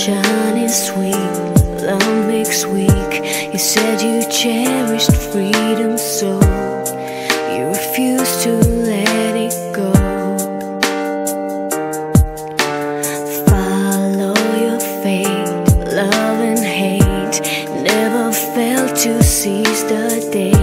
Sunshine is sweet, love makes weak. You said you cherished freedom, so you refused to let it go. Follow your fate, love and hate. Never failed to seize the day.